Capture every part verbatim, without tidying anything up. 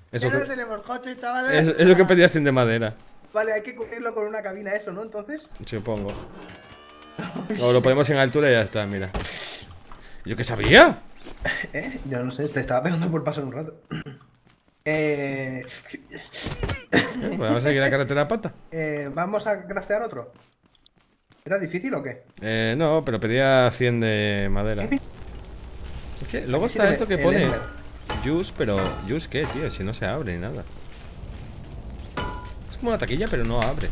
Eso Ya que, no tenemos coche, chavales. eso, eso que pedía cien de madera. Vale, hay que cubrirlo con una cabina eso, ¿no? Entonces. Supongo. O lo ponemos en altura y ya está, mira. ¿Yo qué sabía? ¿Eh? Yo no sé, te estaba pegando por pasar un rato. Eh, ¿Eh? Pues vamos a seguir la carretera a pata. eh, ¿Vamos a craftear otro? ¿Era difícil o qué? Eh, no, pero pedía cien de madera. Eh, Es que luego Aquí sí está te esto que ve- el pone Ender. Juice, pero Juice qué, tío, si no se abre ni nada. Es como una taquilla, pero no abre.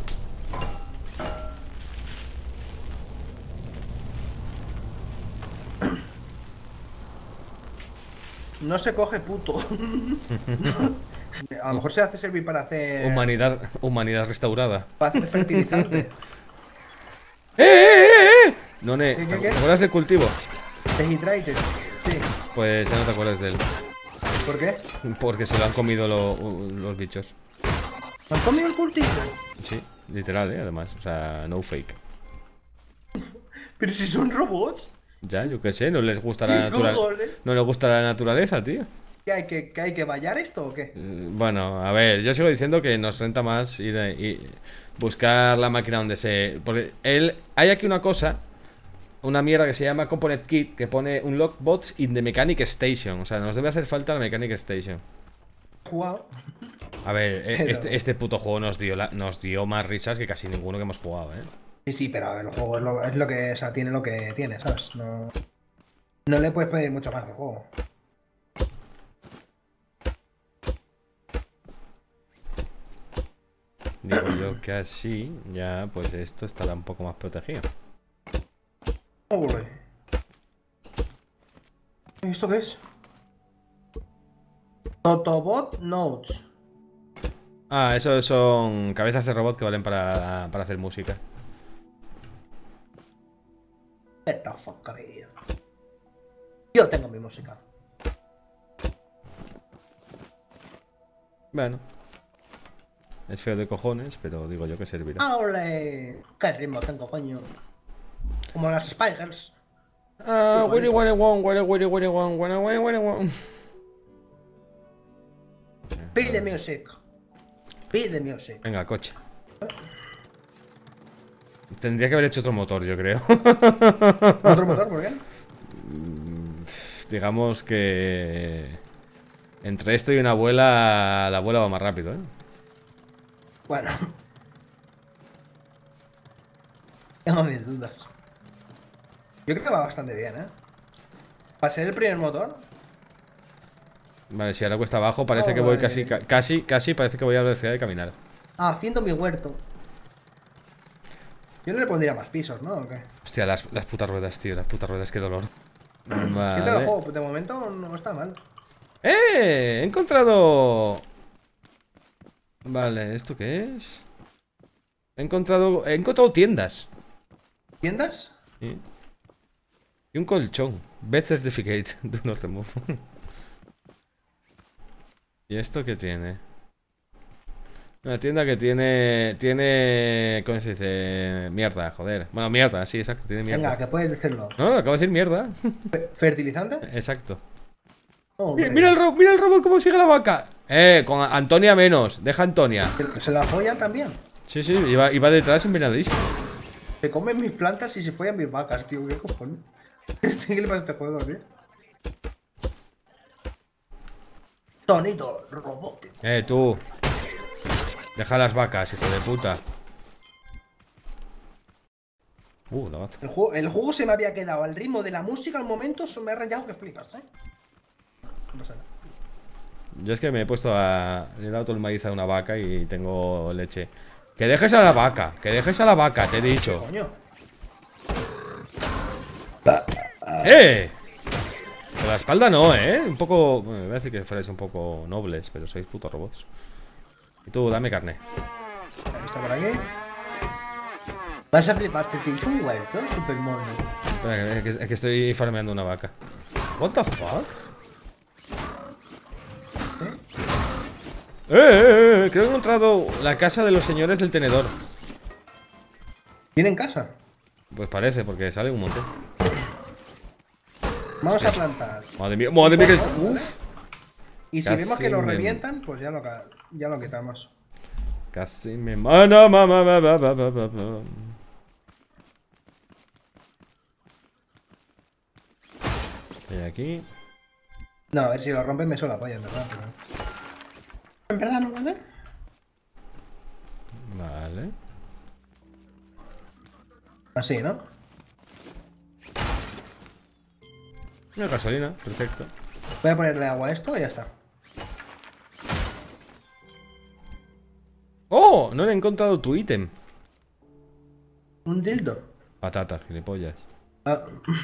No se coge puto. A lo mejor se hace servir para hacer. Humanidad, humanidad restaurada. Para hacer fertilizante. ¡Eh, eh, eh, eh! No, ne, ¿Qué, ¿te qué, qué? acuerdas del cultivo? Dehydrated. Sí. Pues ya no te acuerdas de él. ¿Por qué? Porque se lo han comido lo- los bichos. ¿Han comido el cultivo? Sí, literal, eh, además. O sea, no fake. Pero si son robots. Ya, yo qué sé, no les gusta la ¿Qué naturaleza. cojones? No les gusta la naturaleza, tío. ¿Qué hay que, que hay que vallar esto o qué? Eh, Bueno, a ver, yo sigo diciendo que nos renta más ir a- y buscar la máquina donde se. Porque él. Hay aquí una cosa. Una mierda que se llama Component Kit. Que pone un Lockbox in the Mechanic Station. O sea, nos debe hacer falta la Mechanic Station. Jugado. A ver, eh, Pero- este, este puto juego nos dio, la- nos dio más risas que casi ninguno que hemos jugado, eh. Sí, sí, pero el juego es lo, es lo que. O sea, tiene lo que tiene, ¿sabes? No. No le puedes pedir mucho más al juego. Digo yo que así, ya pues esto estará un poco más protegido. Ole. ¿Y esto qué es? Totobot Notes. Ah, eso son cabezas de robot que valen para, para hacer música. Get the fuck out of here. Yo tengo mi música. Bueno. Es feo de cojones, pero digo yo que servirá. ¡Ole! ¿Qué ritmo tengo, coño? Como las Spiders. Ah, wiri wiri won, wiri wiri wiri won, wiri wiri wiri won. Beat the music. Beat the music. Venga, coche. Tendría que haber hecho otro motor, yo creo. ¿Otro motor? ¿Por qué? Digamos que entre esto y una abuela, la abuela va más rápido, ¿eh? Bueno. Tengo mis dudas. Yo creo que va bastante bien, ¿eh? Para ser el primer motor. Vale, si ahora cuesta abajo, parece que voy casi, ca- casi, casi, parece que voy a la velocidad de caminar. Ah, haciendo mi huerto. Yo no le pondría más pisos, ¿no? ¿O qué? Hostia, las, las putas ruedas, tío, las putas ruedas, qué dolor. ¿Qué tal el Vale. juego? De momento no está mal. ¡Eh! He encontrado... Vale, ¿esto qué es? He encontrado... He encontrado tiendas. ¿Tiendas? Sí. Y un colchón. Bed certificate. Do not remove. ¿Y esto qué tiene? Una tienda que tiene... Tiene... ¿Cómo se dice? Mierda, joder. Bueno, mierda, sí, exacto, tiene mierda. Venga, que puedes decirlo. No, acabo de decir mierda. ¿Fertilizante? Exacto. Hombre. Mira, mira el robot, mira el robot cómo sigue la vaca. Eh, con Antonia menos. Deja a Antonia. ¿Se- ¿Se la follan también? Sí, sí, iba, iba detrás envenenadísimo. Se comen mis plantas y se follan mis vacas, tío. ¿Qué cojones? ¿Qué le pasa a este juego, tío? Sonido robótico. Eh, tú. Deja las vacas, hijo de puta. Uh, la baza. El juego, el juego se me había quedado al ritmo de la música al momento, se me ha rayado que flipas, ¿eh? No pasa nada. Yo es que me he puesto a... Le he dado todo el maíz a una vaca y tengo leche. Que dejes a la vaca, que dejes a la vaca, te he dicho. Coño. ¡Eh! Por la espalda no, ¿eh? Un poco... Bueno, voy a decir que fuerais un poco nobles, pero sois putos robots. Y tú, dame carne. Está por aquí. Vas a flipar, se te hizo un huerto super mono. Espera, que, que- que estoy farmeando una vaca. What the fuck? ¿Eh? ¡Eh, eh, eh! Creo que he encontrado la casa de los señores del tenedor. ¿Tienen casa? Pues parece, porque sale un montón. Vamos a plantar. Madre mía, madre mía, que es... Uf. Y si Casi vemos que lo me- revientan, pues ya lo, ca- ya lo quitamos. Casi me mana, mamá, ba, ba, ba, ba, ba, ba. Y aquí. No, a ver si lo rompen me suena la polla, en verdad. Pero... En verdad no vale. Vale. Así, ¿no? Una gasolina, perfecto. Voy a ponerle agua a esto y ya está. ¡Oh! No le he encontrado tu ítem. Un dildo. Patatas, gilipollas. Ah.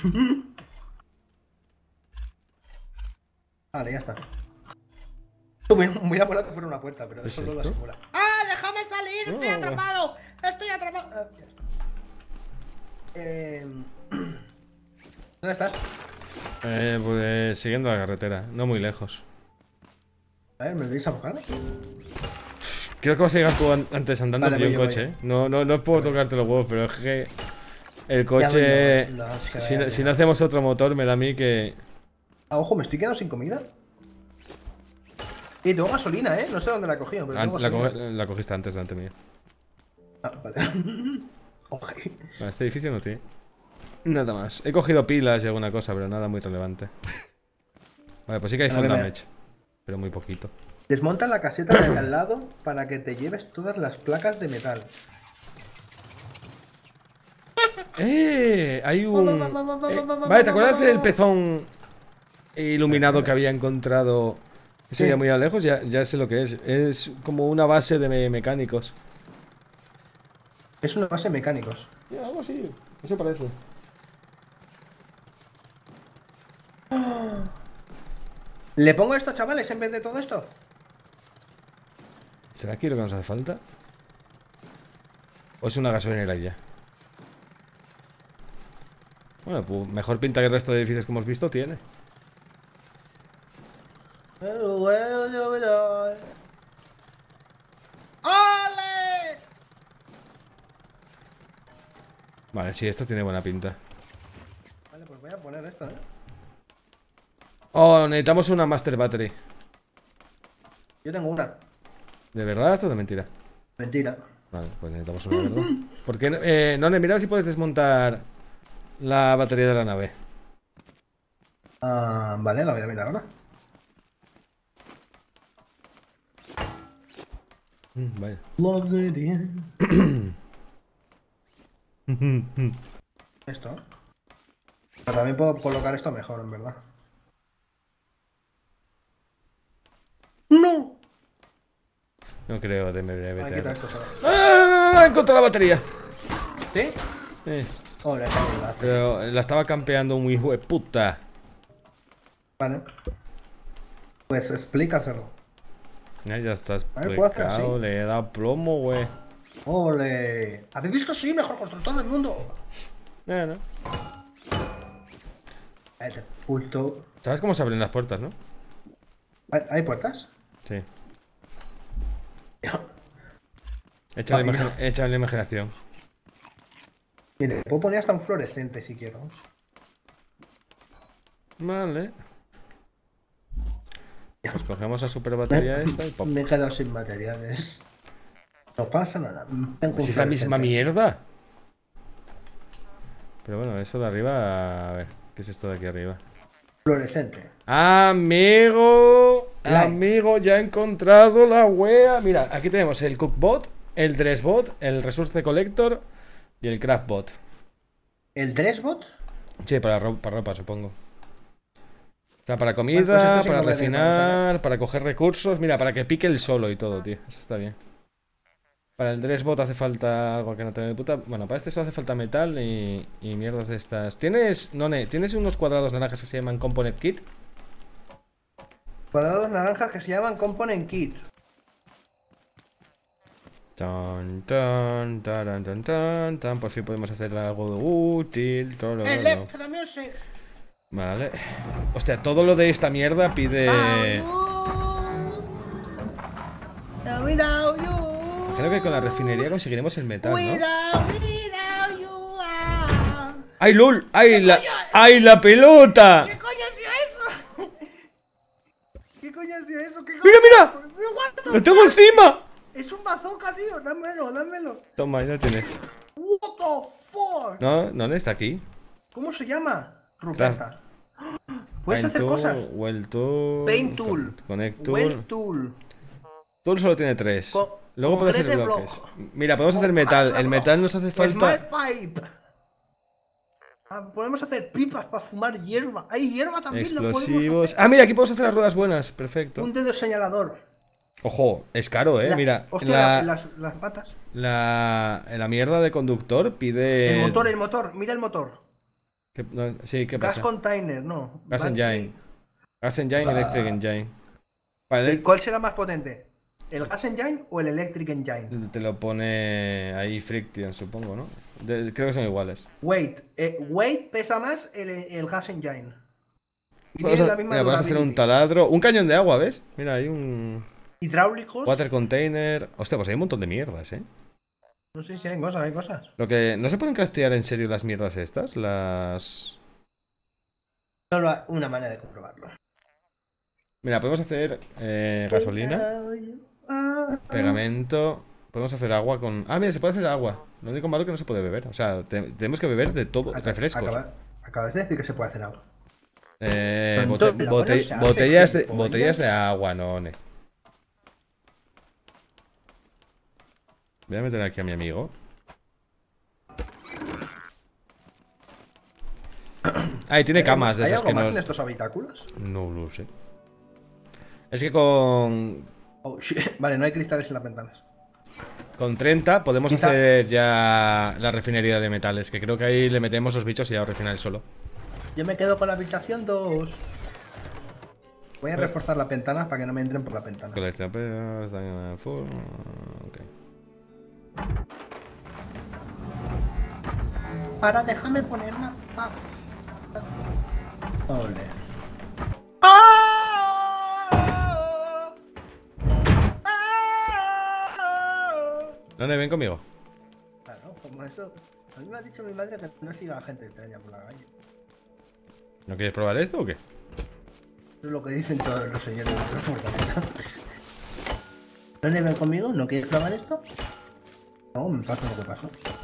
Vale, ya está. Voy a voy a poner que fuera una puerta, pero ¿Es eso no lo esto? asegura. ¡Ah! ¡Déjame salir! ¡Estoy Oh. atrapado! ¡Estoy atrapado! Ah, ya está. Eh... ¿Dónde estás? Eh, pues siguiendo la carretera, no muy lejos. A ver, ¿me veis a buscar? Creo que vas a llegar tú an- antes andando Vale, que yo voy en yo, coche. voy ¿eh? No, no, no puedo tocarte los huevos, pero es que el Ya voy coche. yo. No, es que si, vaya no, si tela. no hacemos otro motor, me da a mí que. Ah, ojo, me estoy quedando sin comida. Y tengo gasolina, ¿eh? No sé dónde la he cogido, pero Ah, tengo la, gasolina. coge- la cogiste antes delante mío. Ah, vale. Ok. Vale, este edificio no tiene nada más. He cogido pilas y alguna cosa, pero nada muy relevante. Vale, pues sí que hay A ver, full a ver. damage, pero muy poquito. Desmonta la caseta de al lado para que te lleves todas las placas de metal. ¡Eh! Hay un. Eh, vale, ¿te acuerdas del pezón iluminado que había encontrado? Ese Sí. ya muy a lejos, ya, ya sé lo que es. Es como una base de me- mecánicos. Es una base de mecánicos. Ya, algo así. Eso parece. ¿Le pongo esto, chavales, en vez de todo esto? ¿Será aquí lo que nos hace falta? ¿O es una gasolinera ya? Bueno, pues mejor pinta que el resto de edificios que hemos visto tiene. ¡Ole! Vale, sí, esto tiene buena pinta. Vale, pues voy a poner esto, ¿eh? Oh, necesitamos una Master Battery. Yo tengo una. ¿De verdad o de mentira? Mentira. Vale, pues necesitamos una, ¿verdad? ¿Por qué no? Eh, no, mira si puedes desmontar la batería de la nave. Ah, vale, la voy a mirar ahora. Mm, vaya. Esto. Pero también puedo colocar esto mejor, en verdad. ¡No! No creo, de me Ahí quita esto solo. ¡Ah! He encontrado la batería. ¿Sí? Eh, Ole, qué mierda. pero la estaba campeando un hijo de puta. Vale. Pues explícaselo. Ya, ya está A ver, ¿puedo hacer explicado, así? le he dado plomo, güey. ¡Ole! ¿Habéis visto? Soy el mejor constructor del mundo. Eh, ¿no? Este pulto. ¿Sabes cómo se abren las puertas, no? ¿Hay, hay puertas? Sí. Échale, Vaya. imagi- échale imaginación. Mire, puedo poner hasta un fluorescente si quiero. Vale. Pues cogemos la super batería esta y pop. Me he quedado sin materiales. No pasa nada. Tengo un Si es la misma fluorescente. mierda. Pero bueno, eso de arriba. A ver, ¿qué es esto de aquí arriba? Fluorescente. Amigo, Light. amigo, ya he encontrado la wea. Mira, aquí tenemos el Cookbot, el Dressbot, el Resource Collector y el Craftbot. ¿El Dressbot? Sí, para, ro- para ropa, supongo. O sea, para Bueno, pues comida, esto sí para que puede tener refinar, para coger recursos. Mira, para que pique el solo y todo, tío. Eso está bien. Para el Dressbot hace falta algo que no tengo de puta. Bueno, para este solo hace falta metal y, y mierdas de estas. ¿Tienes, None, ¿tienes unos cuadrados naranjas que se llaman Component Kit? Cuadrados naranjas que se llaman Component Kit. Tan, tan, taran, tan, tan, tan. Por fin podemos hacer algo útil. Todo lo, lo, lo. Electromusic. Vale. Hostia, todo lo de esta mierda pide. Without you. Creo que con la refinería conseguiremos el metal, ¿no? Without, without you. ah. ¡Ay, lul! ¡Ay, la, ¡ay, la pelota! ¿Qué coño ha sido eso? ¿Qué coño ha sido eso? ¿Qué ¡Mira, mira! What the ¡Lo tengo encima! Es un bazooka, tío. Dámelo, dámelo. Toma, ahí lo tienes. What the fuck. No, no, no está aquí. ¿Cómo se llama? Ruperta. Puedes Paint hacer tool, cosas. Well tool. Paint tool. Connect tool. Well tool. Tool solo tiene tres. Co- Luego puedes hacer concrete bloques. block. Mira, podemos hacer metal. El metal nos hace falta. Smart pipe. Ah, podemos hacer pipas para fumar hierba. Hay hierba también. lo podemos Explosivos. hacer. Ah, mira, aquí podemos hacer las ruedas buenas. Perfecto. Un dedo señalador. Ojo, es caro, eh. La- Mira, hostia, la, las, las patas. la, la mierda de conductor pide. El motor, el motor. Mira el motor. ¿Qué- no, sí, ¿qué Gas pasa? container, no. Gas Battery. engine. Gas engine, Ah. electric engine. Vale, ¿Cuál será más potente? ¿El gas engine o el electric engine? te lo pone ahí friction, supongo, ¿no? De- creo que son iguales. Weight. Eh, weight pesa más el, el gas engine. Y Vamos tiene a, la misma mira, vamos a hacer un durability. taladro. Un cañón de agua, ¿ves? Mira, hay un. Hidráulicos. Water container. Hostia, pues hay un montón de mierdas, ¿eh? No sé si hay cosas, hay cosas. Lo que. ¿No se pueden castear en serio las mierdas estas? Las. Solo hay una manera de comprobarlo. Mira, podemos hacer eh, gasolina, pegamento. Podemos hacer agua con. Ah, mira, se puede hacer agua. Lo único malo es que no se puede beber. O sea, te- tenemos que beber de todo. Acab- Refrescos. acaba- acabas de decir que se puede hacer algo. Eh, Tonto, bote- luego no bote- se hace botellas, de, gilipollas. botellas de agua, no, ne. Voy a meter aquí a mi amigo. Ah, y tiene camas de ¿Hay esas algo que más no. en estos habitáculos? No lo sé. Es que con. Oh, shit. Vale, no hay cristales en las ventanas. Con treinta podemos Quizá- hacer ya la refinería de metales. Que creo que ahí le metemos los bichos y ya refina él solo. Yo me quedo con la habitación dos. Voy a Vale. reforzar las ventanas para que no me entren por la ventana. Colecta pedos, daño full. Ok. Para déjame poner una paz. Ole. ¡Ah! ¡Ah! ¿Dónde ven conmigo? Claro, como eso. A mí me ha dicho mi madre que no siga a gente extraña por la calle. ¿No quieres probar esto o qué? Eso es lo que dicen todos los señores de la República. ¿Dónde ven conmigo? ¿No quieres probar esto? No, me pasa lo que pasa.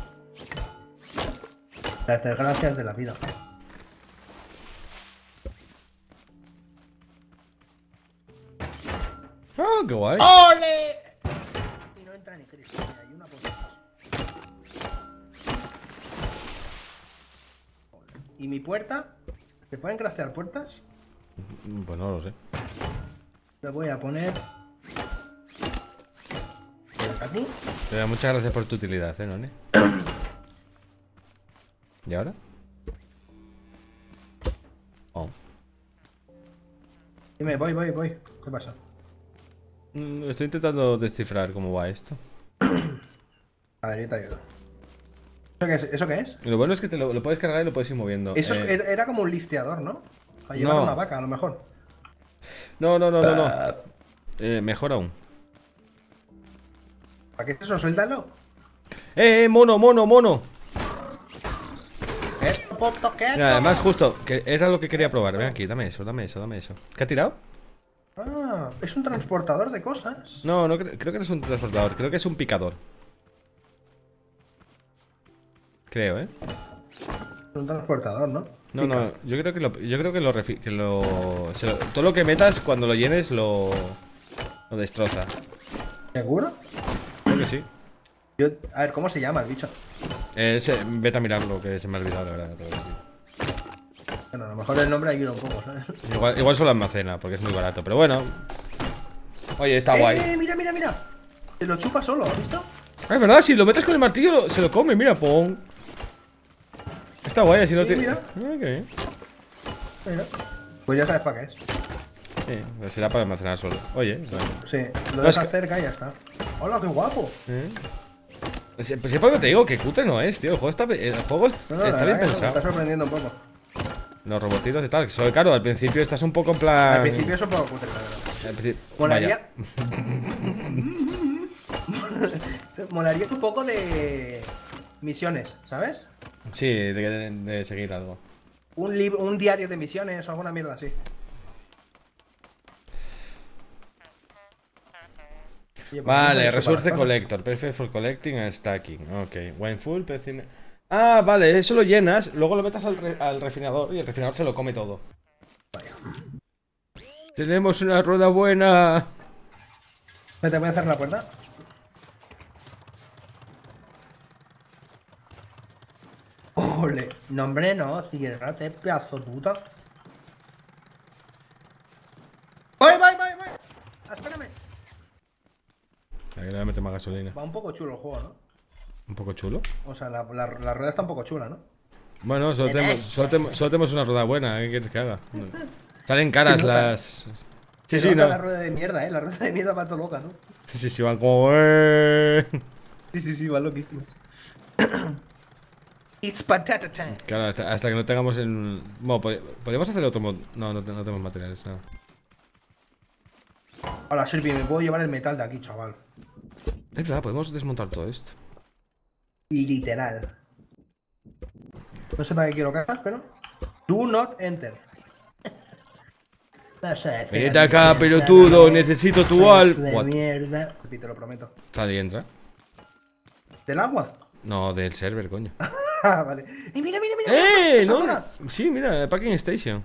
Las desgracias de la vida. ¡Ah, qué guay! ¡Ole! Y no entra ni Cristo, mira, hay una puerta. ¿Y mi puerta? ¿Se pueden craftear puertas? Pues no lo sé. Le voy a poner... aquí. Te da muchas gracias por tu utilidad, ¿eh, None? ¿Y ahora? Oh. Dime, voy, voy, voy. ¿Qué pasa? Mm, Estoy intentando descifrar cómo va esto. A ver, yo te ayudo. ¿Eso qué es? ¿Eso qué es? Y lo bueno es que te lo, lo puedes cargar y lo puedes ir moviendo. Eso es- Eh, era- era como un lifteador, ¿no? Para llevar No. una vaca, a lo mejor. No, no, no, no, no. Eh, mejor aún. ¿Para qué es eso? Suéltalo. ¡Eh, eh, mono, mono, mono! Esto, puto, quieto. Mira, además, justo, que era lo que quería probar. Ven aquí, dame eso, dame eso, dame eso. ¿Qué ha tirado? Ah, es un transportador de cosas. No, no cre- creo que no es un transportador, creo que es un picador. Creo, ¿eh? Es un transportador, ¿no? No, Pica. no, yo creo que lo, yo creo que lo, refi- que lo, se lo- todo lo que metas cuando lo llenes lo, lo destroza. ¿Seguro? Creo que sí. Yo, a ver, ¿cómo se llama el bicho? Eh, se- vete a mirarlo, que se me ha olvidado, la verdad. no te voy a decir. Bueno, a lo mejor el nombre ayuda un poco, ¿sabes? Igual, igual solo almacena, porque es muy barato, pero bueno. Oye, está guay. ¡Eh, mira, mira, mira! Se lo chupa solo, ¿has visto? Ah, es verdad, si lo metes con el martillo lo- se lo come, mira, pon. Está guay, así no Sí, te. mira. Ah, qué bien. Mira. Pues ya sabes para qué es. Sí, pues será para almacenar solo. Oye, bueno. Sí, lo No, es dejas que- cerca y ya está. ¡Hola, qué guapo! ¿Eh? Pues, pues sí, porque te digo que cutre no es, tío. El juego está, el juego es- No, no, la está verdad bien que Me está pensado. sorprendiendo un poco. Los robotitos y tal. Solo, claro, al principio estás un poco en plan. Al principio es un poco cutre, la verdad. Al principio- Molaría. Vaya. Molaría un poco de misiones, ¿sabes? Sí, de, de- de seguir algo. Un libro, un diario de misiones o alguna mierda así. Oye, pues Vale, hemos hecho Resource para las Collector, perfect for collecting and stacking. Ok, wine full, pecina. Ah, vale, eso lo llenas, luego lo metas al, re- al refinador y el refinador se lo come todo. cosas. Tenemos una rueda buena. Vete, voy a cerrar la puerta. Ole. No, hombre, no. Ciérrate, pedazo de puta. ¡Voy, voy, voy, voy! Espérame. Aquí le voy a meter más gasolina. Va un poco chulo el juego, ¿no? Un poco chulo. O sea, la, la, la rueda está un poco chula, ¿no? Bueno, solo tenemos, solo, tenemos, solo tenemos una rueda buena. ¿Qué quieres que haga? No. Salen caras Se nota. las. Sí, Se sí, nota no. la rueda de mierda, ¿eh? La rueda de mierda va todo loca, ¿no? Sí, sí, van como. "Eh". Sí, sí, sí, va loquísimo. It's potato time. Claro, hasta, hasta que no tengamos el. Bueno, pod- podríamos hacer otro mod. No, no, te- no tenemos materiales, nada. Hola, Sirvi, me puedo llevar el metal de aquí, chaval. Es verdad, podemos desmontar todo esto. Literal. No sé para qué quiero cajas, pero. Do not enter. No sé decir Venite a acá, mi pelotudo, gente, necesito tu pedazo al. de What? mierda. Sí, te lo prometo. Sale y entra. ¿Del agua? No, del server, coño. Ah, vale. ¡Y mira, mira, mira! ¡Eh! ¡Esa No, zona! sí, mira, Packing Station.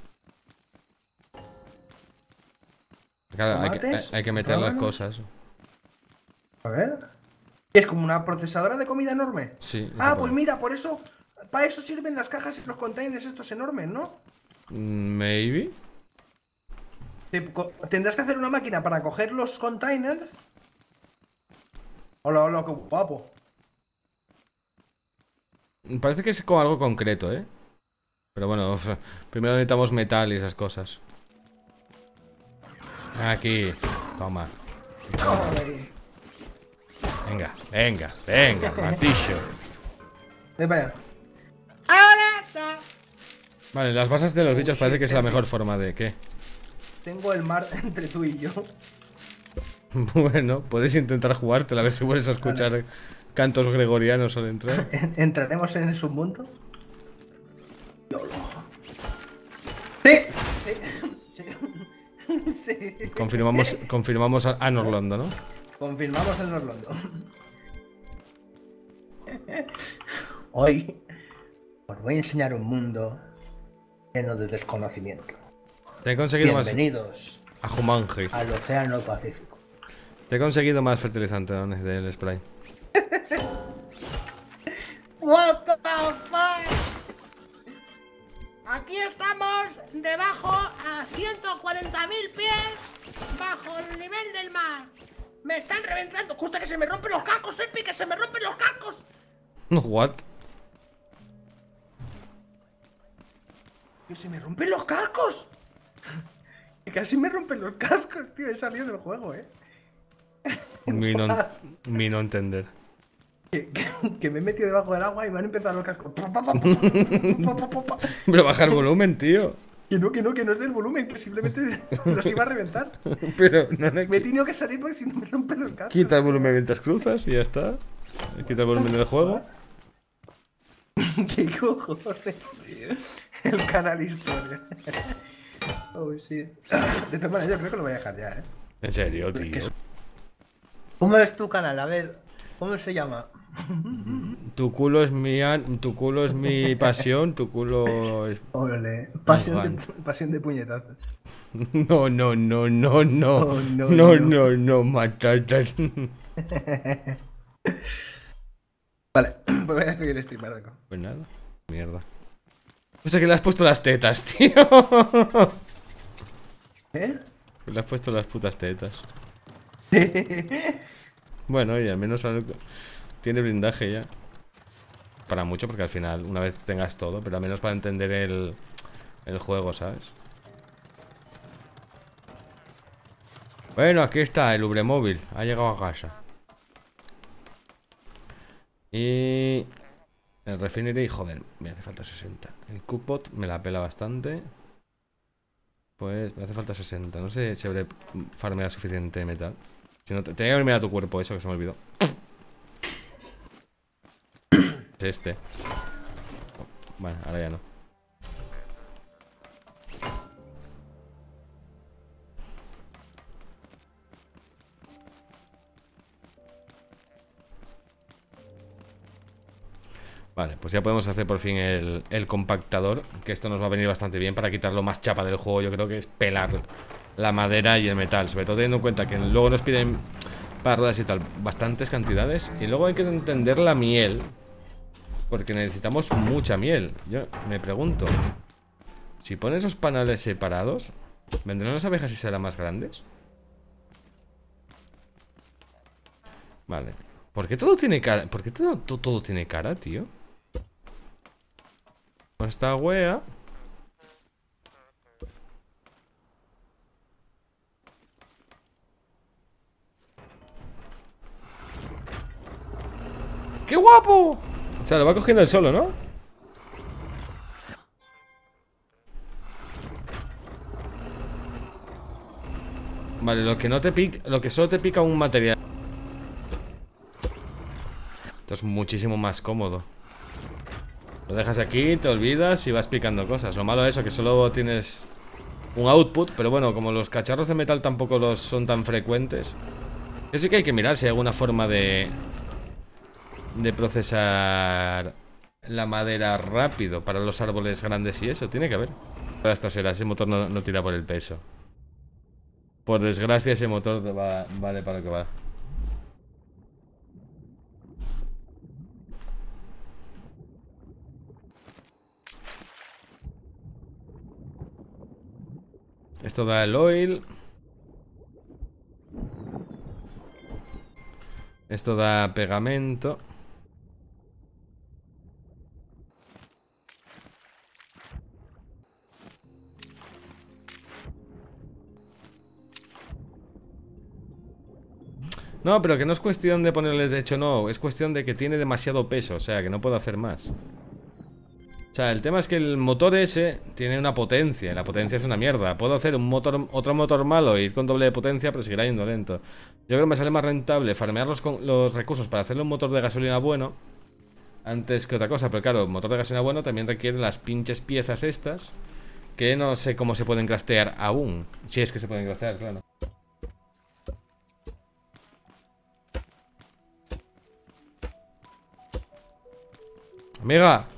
Claro, hay que, hay, Tomates, hay que meter las rábanos. cosas. A ver. Es como una procesadora de comida enorme. Sí. eso Ah, puede. pues mira, por eso. Para eso sirven las cajas y los containers estos enormes, ¿no? Mm, Maybe. Te- co- Tendrás que hacer una máquina para coger los containers. Hola, hola, qué guapo. Parece que es como algo concreto, ¿eh? Pero bueno, f- primero necesitamos metal y esas cosas. Aquí. Toma. Joder. Venga, venga, venga, martillo. Ven para allá. Vale, las bases de los bichos parece que es la mejor forma de... ¿Qué? Tengo el mar entre tú y yo. Bueno, puedes intentar jugártela a ver si vuelves a escuchar cantos gregorianos al entrar. ¿Entraremos en el submundo? ¡Sí! Sí. Sí. Sí. Confirmamos, confirmamos a, a Norlondo, ¿no? Confirmamos el Orlando. Hoy os voy a enseñar un mundo lleno de desconocimiento. Te he conseguido más... Bienvenidos A Jumanji. al Océano Pacífico. Te he conseguido más fertilizante, ¿no? Del spray. What the fuck? Aquí estamos debajo a ciento cuarenta mil pies bajo el nivel del mar. Me están reventando. Justo que se me rompen los cascos, Epi, que se me rompen los cascos. What? Que se me rompen los cascos. Que casi me rompen los cascos, tío. He salido del juego, eh. Mi no, mi no entender. Que, que- que me he metido debajo del agua y me han empezado los cascos. Pa, pa, pa, pa, pa, pa, pa, pa. Pero bajar volumen, tío. Que no, que no, que no es del volumen, que simplemente los iba a reventar. Pero no le Me he tenido que salir porque si no me rompen los cascos. quita el volumen mientras cruzas y ya está. Quita el volumen del juego. ¿Qué cojones, tío? El canal historia. Oh, sí. De todas maneras, yo creo que lo voy a dejar ya, ¿eh? En serio, tío. ¿Cómo es tu canal? A ver, ¿cómo se llama? Tu culo es mi an- tu culo es mi pasión, tu culo es... Ole, pasión de, Juan. pasión de puñetazos. No, no, no, no, no. Oh, no, no, no. no, no, matatas. Vale, pues voy a despedir el stream, Marco. Pues nada. Mierda. O sea que le has puesto las tetas, tío. ¿Eh? Le has puesto las putas tetas. Bueno, y al menos algo- tiene blindaje ya. Para mucho, porque al final, una vez tengas todo, pero al menos para entender el, el juego, ¿sabes? Bueno, aquí está el Ubremóvil. Ha llegado a casa. Y... el Refinery, joder, me hace falta sesenta. El Cupot me la pela bastante. Pues me hace falta sesenta. No sé si habré farmeado suficiente metal. Si no, te- tenía que haber mirado tu cuerpo, eso que se me olvidó. Es este. Bueno, ahora ya no. Vale, pues ya podemos hacer por fin el, el compactador. Que esto nos va a venir bastante bien para quitar lo más chapa del juego. Yo creo que es pelar la madera y el metal. Sobre todo teniendo en cuenta que luego nos piden para ruedas y tal bastantes cantidades. Y luego hay que entender la miel, porque necesitamos mucha miel. Yo me pregunto, si pones esos panales separados, ¿vendrán las abejas y serán más grandes? Vale. ¿Por qué todo tiene cara? ¿Por qué todo, todo, todo tiene cara, tío? Con esta wea. ¡Qué guapo! O sea, lo va cogiendo el solo, ¿no? Vale, lo que no te pica, lo que solo te pica un material. Esto es muchísimo más cómodo. Lo dejas aquí, te olvidas y vas picando cosas. Lo malo es eso, que solo tienes un output. Pero bueno, como los cacharros de metal tampoco los son tan frecuentes, eso sí que hay que mirar si hay alguna forma de De procesar la madera rápido para los árboles grandes y eso. Tiene que haber. Todas estas eras, ese motor no, no tira por el peso. Por desgracia ese motor va, vale para lo que va. Esto da el oil. Esto da pegamento. No, pero que no es cuestión de ponerle de hecho no. Es cuestión de que tiene demasiado peso. O sea, que no puedo hacer más. O sea, el tema es que el motor ese tiene una potencia. Y la potencia es una mierda. Puedo hacer un motor, otro motor malo e ir con doble de potencia, pero seguirá yendo lento. Yo creo que me sale más rentable farmear los, los recursos para hacerle un motor de gasolina bueno antes que otra cosa. Pero claro, el motor de gasolina bueno también requiere las pinches piezas estas, que no sé cómo se pueden craftear aún. Si es que se pueden craftear, claro. Amiga.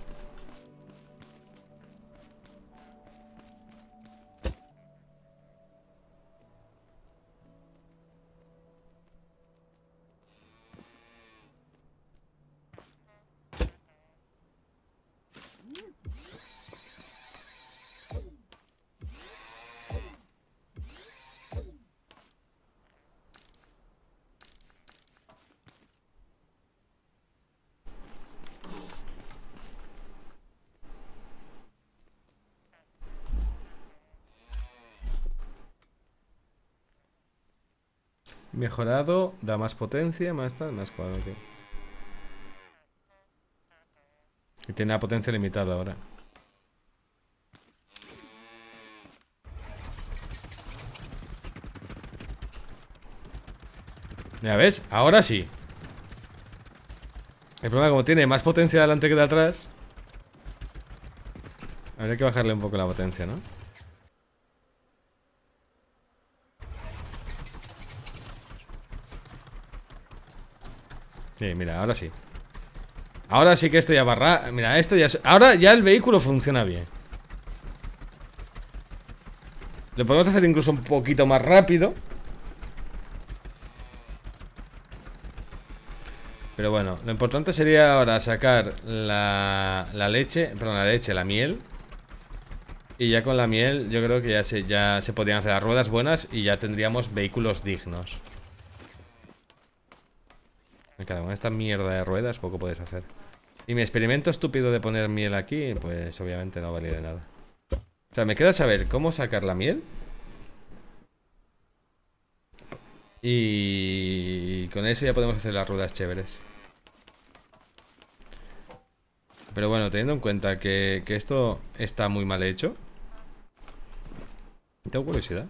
Mejorado, da más potencia, más tal, más cuadro, tío. Y tiene la potencia limitada ahora. Ya ves, ahora sí. El problema, como tiene más potencia delante que de atrás, habría que bajarle un poco la potencia, ¿no? Sí, mira, ahora sí. Ahora sí que esto ya barra. Mira, esto ya... Ahora ya el vehículo funciona bien. Lo podemos hacer incluso un poquito más rápido. Pero bueno, lo importante sería ahora sacar la, la leche, perdón, la leche, la miel. Y ya con la miel yo creo que ya se, ya se podrían hacer las ruedas buenas y ya tendríamos vehículos dignos. Claro, con esta mierda de ruedas poco puedes hacer. Y mi experimento estúpido de poner miel aquí, pues obviamente no vale de nada. O sea, me queda saber cómo sacar la miel. Y con eso ya podemos hacer las ruedas chéveres. Pero bueno, teniendo en cuenta que, que esto está muy mal hecho, tengo curiosidad.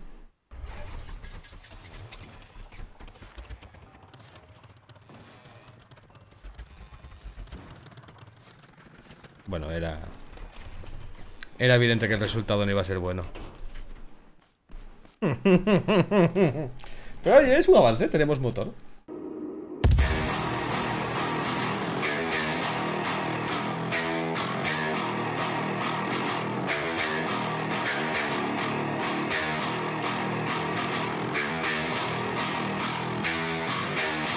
Bueno, era... Era evidente que el resultado no iba a ser bueno. Pero oye, es un avance, tenemos motor.